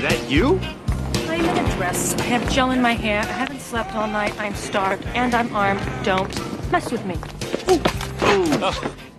that you? I'm in a dress. I have gel in my hair. I haven't slept all night. I'm starved and I'm armed. Don't mess with me. Ooh. Oh.